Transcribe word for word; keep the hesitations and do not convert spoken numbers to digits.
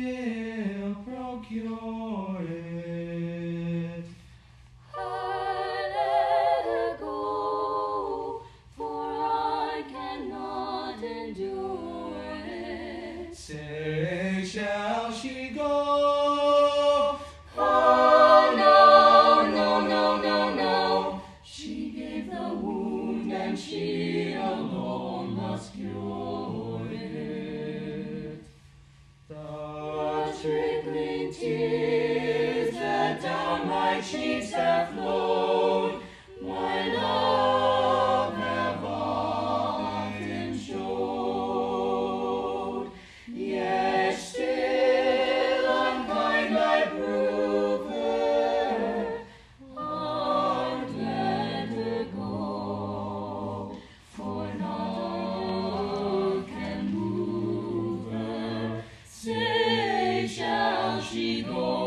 will procure it. I let her go, for I cannot endure it. Say, shall she go? Oh, no, no, no, no, no. She gave the wound, and she alone must cure it. The Trickling tears that down my cheeks have flowed, my love have often showed. Yet still unkind I prove her, I'd let her go, for naught can move her. Say, shall she go?